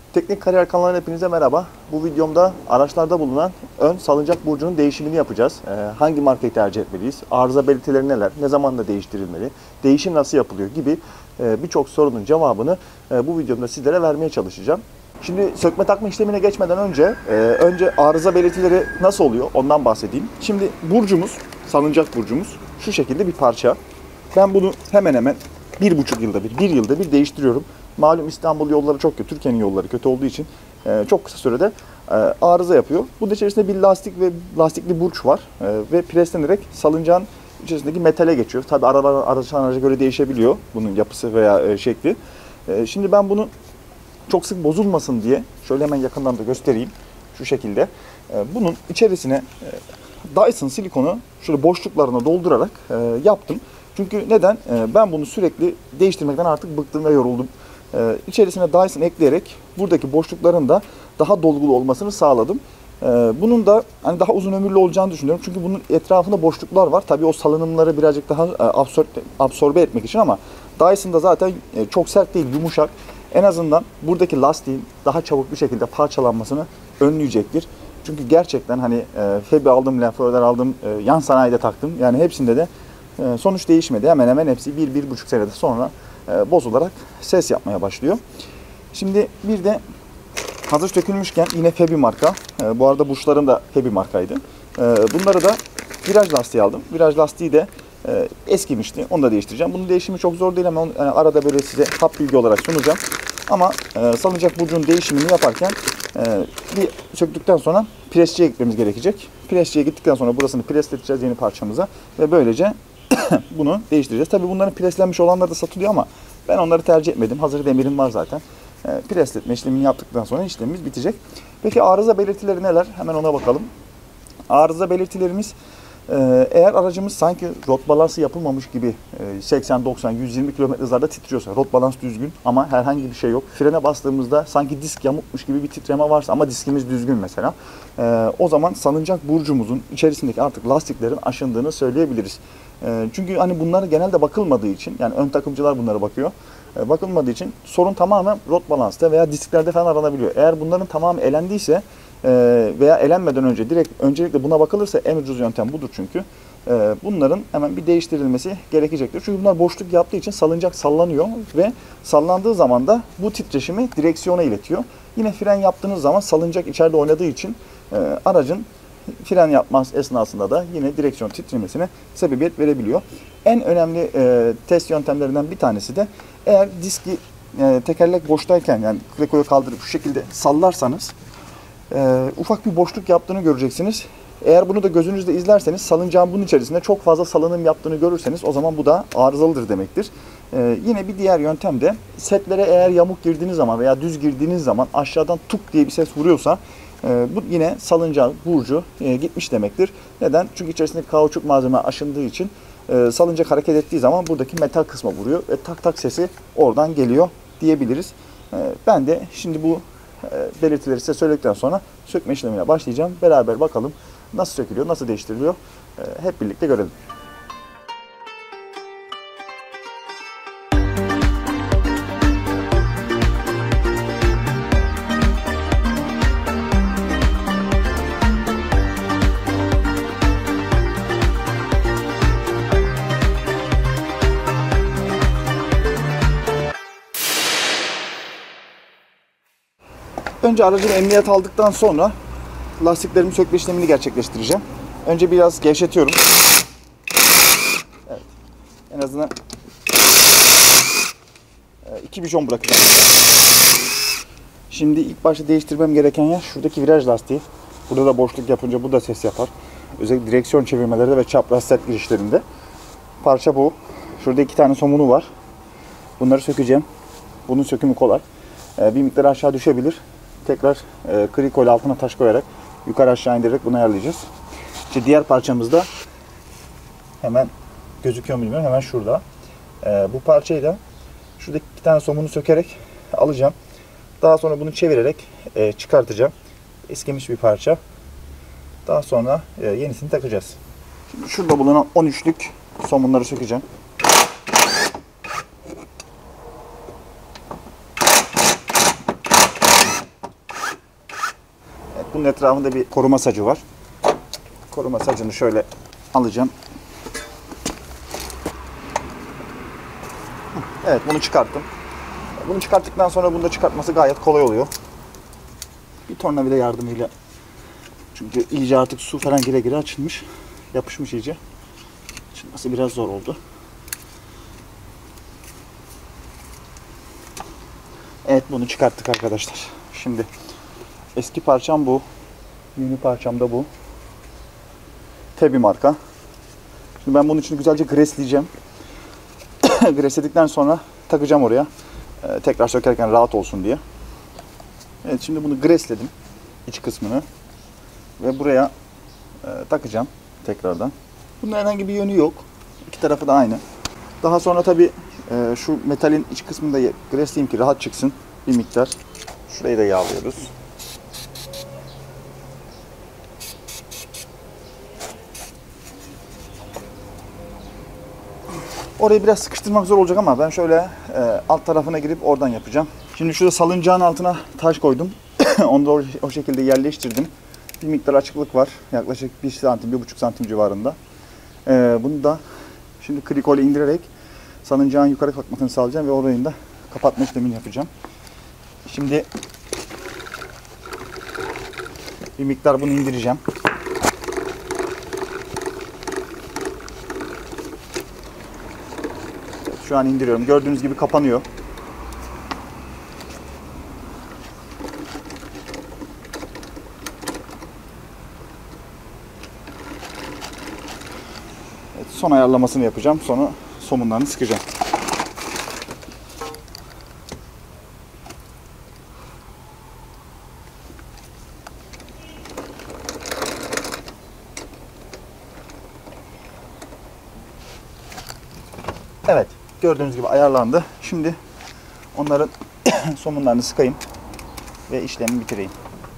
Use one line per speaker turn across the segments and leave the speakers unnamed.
Teknik Kariyer kanalına hepinize merhaba. Bu videomda araçlarda bulunan ön salıncak burcunun değişimini yapacağız. Hangi markayı tercih etmeliyiz? Arıza belirtileri neler? Ne zaman da değiştirilmeli? Değişim nasıl yapılıyor gibi birçok sorunun cevabını bu videomda sizlere vermeye çalışacağım. Şimdi sökme takma işlemine geçmeden önce arıza belirtileri nasıl oluyor ondan bahsedeyim. Şimdi burcumuz, salıncak burcumuz şu şekilde bir parça. Ben bunu hemen hemen 1,5 yılda bir yılda bir değiştiriyorum. Malum İstanbul yolları çok kötü, Türkiye'nin yolları kötü olduğu için çok kısa sürede arıza yapıyor. Bunun içerisinde bir lastikli burç var ve preslenerek salıncağın içerisindeki metale geçiyor. Tabi araca göre değişebiliyor bunun yapısı veya şekli. Şimdi ben bunu çok sık bozulmasın diye şöyle hemen yakından da göstereyim şu şekilde. Bunun içerisine Dyson silikonu şöyle boşluklarına doldurarak yaptım. Çünkü neden? Ben bunu sürekli değiştirmekten artık bıktım ve yoruldum. İçerisine Dyson ekleyerek buradaki boşlukların da daha dolgulu olmasını sağladım. Bunun da hani daha uzun ömürlü olacağını düşünüyorum. Çünkü bunun etrafında boşluklar var. Tabii o salınımları birazcık daha absorbe etmek için ama Dyson'da zaten çok sert değil, yumuşak. En azından buradaki lastiğin daha çabuk bir şekilde parçalanmasını önleyecektir. Çünkü gerçekten hani Febi aldım, Lenförler aldım, yan sanayide taktım. Yani hepsinde de sonuç değişmedi. Hemen hemen hepsi 1-1,5 senede sonra bozularak ses yapmaya başlıyor. Şimdi bir de hazır sökülmüşken yine Febi marka. Bu arada burçlarım da Febi markaydı. Bunları da viraj lastiği aldım. Viraj lastiği de eskimişti. Onu da değiştireceğim. Bunun değişimi çok zor değil ama arada böyle size hap bilgi olarak sunacağım. Ama salıncak burcunun değişimini yaparken bir söktükten sonra presçiye gitmemiz gerekecek. Presçiye gittikten sonra burasını presleteceğiz yeni parçamıza ve böylece bunu değiştireceğiz. Tabii bunların preslenmiş olanları da satılıyor ama ben onları tercih etmedim. Hazır demirim var zaten. Presletme işlemini yaptıktan sonra işlemimiz bitecek. Peki arıza belirtileri neler? Hemen ona bakalım. Arıza belirtilerimiz eğer aracımız sanki rot balansı yapılmamış gibi 80, 90, 120 km hızlarda titriyorsa, rot balans düzgün ama herhangi bir şey yok. Frene bastığımızda sanki disk yamukmuş gibi bir titreme varsa ama diskimiz düzgün mesela. O zaman salıncak burcumuzun içerisindeki artık lastiklerin aşındığını söyleyebiliriz. Çünkü hani bunlar genelde bakılmadığı için, yani ön takımcılar bunlara bakıyor. Bakılmadığı için sorun tamamen rot balansta veya disklerde falan aranabiliyor. Eğer bunların tamamı elendiyse veya elenmeden önce öncelikle buna bakılırsa en ucuz yöntem budur çünkü. Bunların hemen bir değiştirilmesi gerekecektir. Çünkü bunlar boşluk yaptığı için salıncak sallanıyor ve sallandığı zaman da bu titreşimi direksiyona iletiyor. Yine fren yaptığınız zaman salıncak içeride oynadığı için aracın fren yapmaz esnasında da yine direksiyon titremesine sebebiyet verebiliyor. En önemli test yöntemlerinden bir tanesi de eğer diski tekerlek boştayken yani krekoyu kaldırıp şu şekilde sallarsanız ufak bir boşluk yaptığını göreceksiniz. Eğer bunu da gözünüzle izlerseniz salıncağın bunun içerisinde çok fazla salınım yaptığını görürseniz o zaman bu da arızalıdır demektir. Yine bir diğer yöntem de setlere eğer yamuk girdiğiniz zaman veya düz girdiğiniz zaman aşağıdan tuk diye bir ses vuruyorsa bu yine salıncağın burcu gitmiş demektir. Neden? Çünkü içerisindeki kauçuk malzeme aşındığı için salıncak hareket ettiği zaman buradaki metal kısma vuruyor ve tak tak sesi oradan geliyor diyebiliriz. Ben de şimdi bu belirtileri size söyledikten sonra sökme işlemine başlayacağım. Beraber bakalım nasıl sökülüyor, nasıl değiştiriliyor hep birlikte görelim. Önce aracın emniyet aldıktan sonra lastiklerimi sökme işlemini gerçekleştireceğim. Önce biraz gevşetiyorum. Evet. En azından 2 bijon bırakacağım. Şimdi ilk başta değiştirmem gereken yer şuradaki viraj lastiği. Burada da boşluk yapınca bu da ses yapar. Özellikle direksiyon çevirmeleri ve çapraz set girişlerinde. Parça bu. Şurada 2 tane somunu var. Bunları sökeceğim. Bunun sökümü kolay. Bir miktar aşağı düşebilir. Tekrar krikol altına taş koyarak yukarı aşağı indirerek bunu ayarlayacağız. İşte diğer parçamız da hemen gözüküyor mu bilmiyorum, hemen şurada. Bu parçayı da şuradaki 2 tane somunu sökerek alacağım. Daha sonra bunu çevirerek çıkartacağım. Eskimiş bir parça. Daha sonra yenisini takacağız. Şimdi şurada bulunan 13'lük somunları sökeceğim.
Bunun etrafında bir koruma sacı var. Koruma sacını şöyle alacağım. Evet, bunu çıkarttım. Bunu çıkarttıktan sonra bunu da çıkartması gayet kolay oluyor. Bir tornavida yardımıyla. Çünkü iyice artık su falan gire gire açılmış. Yapışmış iyice. Açılması biraz zor oldu. Evet, bunu çıkarttık arkadaşlar. Şimdi eski parçam bu. Yeni parçam da bu. Tebi marka. Şimdi ben bunun için güzelce gresleyeceğim. Gresledikten sonra takacağım oraya. Tekrar sökerken rahat olsun diye. Evet, şimdi bunu gresledim. İç kısmını. Ve buraya takacağım tekrardan. Bunun herhangi bir yönü yok. İki tarafı da aynı. Daha sonra tabi şu metalin iç kısmını da gresleyeyim ki rahat çıksın bir miktar. Şurayı da yağlıyoruz. Orayı biraz sıkıştırmak zor olacak ama ben şöyle alt tarafına girip oradan yapacağım. Şimdi şurada salıncağın altına taş koydum. Onu da o şekilde yerleştirdim. Bir miktar açıklık var. Yaklaşık 1 santim, 1,5 santim civarında. Bunu da şimdi krikole indirerek salıncağın yukarı kalkmasını sağlayacağım ve orayı da kapatma işlemini yapacağım. Şimdi bir miktar bunu indireceğim. Şu an indiriyorum. Gördüğünüz gibi kapanıyor. Evet, son ayarlamasını yapacağım. Sonra somunlarını sıkacağım. Evet. Gördüğünüz gibi ayarlandı. Şimdi onların somunlarını sıkayım ve işlemi bitireyim.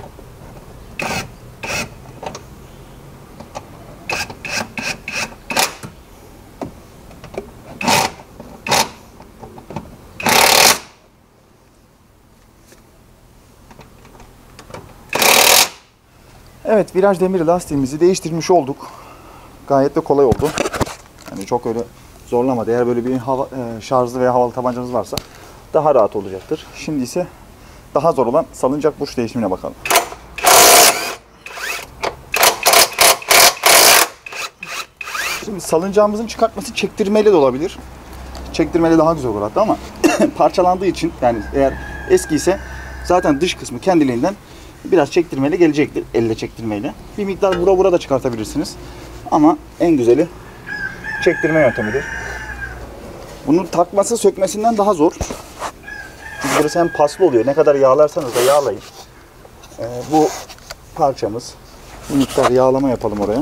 Evet, viraj demiri lastiğimizi değiştirmiş olduk. Gayet de kolay oldu. Yani çok öyle zorlamadı. Eğer böyle bir şarjlı veya havalı tabancanız varsa daha rahat olacaktır. Şimdi ise daha zor olan salıncak burç değişimine bakalım. Şimdi salıncağımızın çıkartması çektirmeyle de olabilir. Çektirmeyle daha güzel olur hatta ama parçalandığı için, yani eğer eski ise zaten dış kısmı kendiliğinden biraz çektirmeyle gelecektir. Elle çektirmeyle. Bir miktar vura da çıkartabilirsiniz. Ama en güzeli çektirme yöntemidir. Bunun takması sökmesinden daha zor. Çünkü burası hem paslı oluyor. Ne kadar yağlarsanız da yağlayın. Bu parçamız. Bir miktar yağlama yapalım oraya.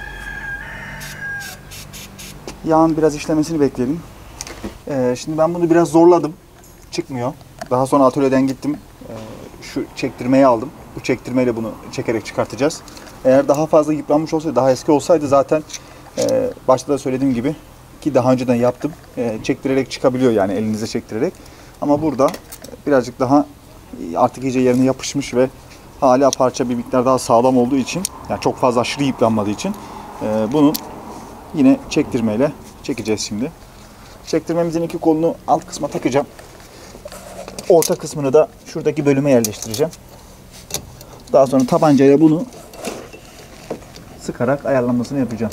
Yağın biraz işlemesini bekleyelim. Şimdi ben bunu biraz zorladım. Çıkmıyor. Daha sonra atölyeden gittim. Şu çektirmeyi aldım. Bu çektirmeyle bunu çekerek çıkartacağız. Eğer daha fazla yıpranmış olsaydı, daha eski olsaydı zaten başta da söylediğim gibi ki daha önceden yaptım. Çektirerek çıkabiliyor, yani elinize çektirerek. Ama burada birazcık daha artık iyice yerine yapışmış ve hala parça bir miktar daha sağlam olduğu için, yani çok fazla aşırı yıpranmadığı için bunun yine çektirmeyle çekeceğiz şimdi. Çektirmemizin iki kolunu alt kısma takacağım. Orta kısmını da şuradaki bölüme yerleştireceğim. Daha sonra tabancayla bunu sıkarak ayarlamasını yapacağım.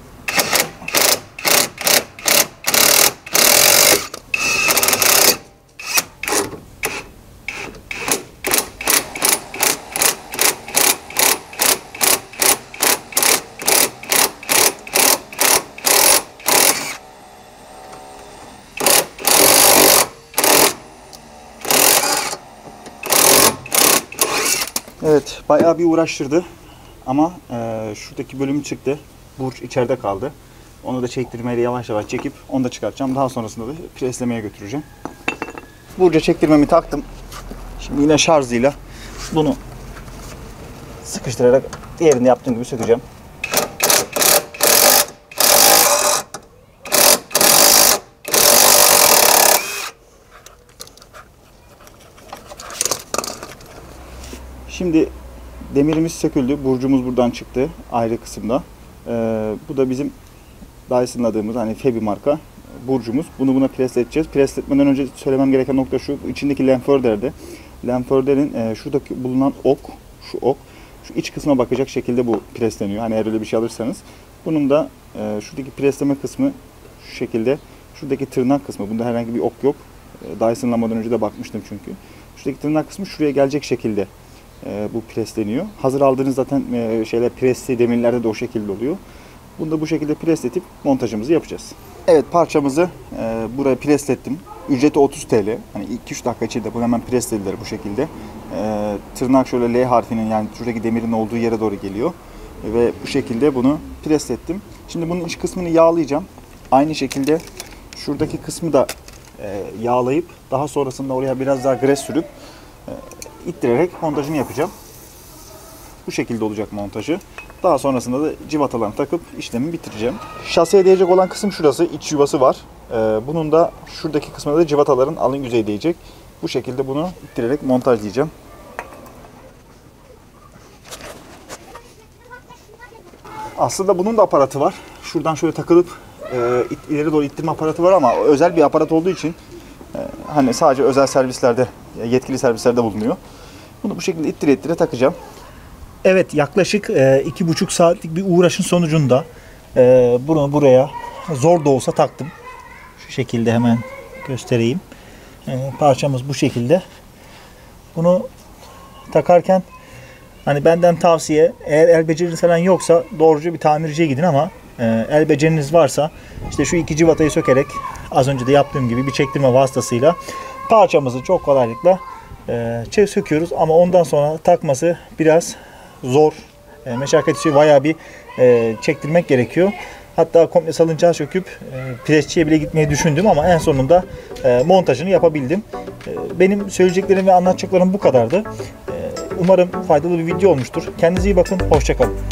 Evet, bayağı bir uğraştırdı ama şuradaki bölüm çıktı. Burç içeride kaldı. Onu da çektirmeyle yavaş yavaş çekip onu da çıkartacağım. Daha sonrasında da preslemeye götüreceğim. Burca çektirmemi taktım. Şimdi yine şarjıyla bunu sıkıştırarak diğerini yaptığım gibi sökeceğim. Şimdi demirimiz söküldü. Burcumuz buradan çıktı ayrı kısımda. Bu da bizim Dyson'ladığımız hani Febi marka burcumuz. Bunu buna presleteceğiz. Presletmeden önce söylemem gereken nokta şu. İçindeki lenförder'de. Lenförder'in şuradaki bulunan ok, şu ok, şu iç kısma bakacak şekilde bu presleniyor. Hani eğer öyle bir şey alırsanız. Bunun da şuradaki presleme kısmı şu şekilde. Şuradaki tırnak kısmı. Bunda herhangi bir ok yok. Dyson'lamadan önce de bakmıştım çünkü. Şuradaki tırnak kısmı şuraya gelecek şekilde bu presleniyor. Hazır aldığınız zaten presli demirlerde de o şekilde oluyor. Bunu da bu şekilde presletip montajımızı yapacağız. Evet, parçamızı buraya preslettim. Ücreti 30 TL. Hani 2-3 dakika içinde bunu hemen preslediler bu şekilde. Tırnak şöyle L harfinin yani şuradaki demirin olduğu yere doğru geliyor. Ve bu şekilde bunu preslettim. Şimdi bunun iç kısmını yağlayacağım. Aynı şekilde şuradaki kısmı da yağlayıp daha sonrasında oraya biraz daha gres sürüp ittirerek montajını yapacağım. Bu şekilde olacak montajı. Daha sonrasında da civatalarını takıp işlemi bitireceğim. Şaseye değecek olan kısım şurası. İç yuvası var. Bunun da şuradaki kısmına da civataların alın yüzeyi değecek. Bu şekilde bunu ittirerek montajlayacağım. Aslında bunun da aparatı var. Şuradan şöyle takılıp ileri doğru ittirme aparatı var ama özel bir aparat olduğu için hani sadece özel servislerde, yetkili servislerde bulunuyor. Bunu bu şekilde ittire ittire takacağım.
Evet, yaklaşık 2,5 saatlik bir uğraşın sonucunda bunu buraya zor da olsa taktım. Şu şekilde hemen göstereyim. Parçamız bu şekilde. Bunu takarken hani benden tavsiye, eğer el beceriniz falan yoksa doğruca bir tamirciye gidin ama el beceriniz varsa işte şu iki civatayı sökerek az önce de yaptığım gibi bir çektirme vasıtasıyla parçamızı çok kolaylıkla söküyoruz ama ondan sonra takması biraz zor. Meşakkatli şey, bayağı bir çektirmek gerekiyor. Hatta komple salıncağı söküp presçiye bile gitmeyi düşündüm ama en sonunda montajını yapabildim. Benim söyleyeceklerim ve anlatacaklarım bu kadardı. Umarım faydalı bir video olmuştur. Kendinize iyi bakın. Hoşça kalın.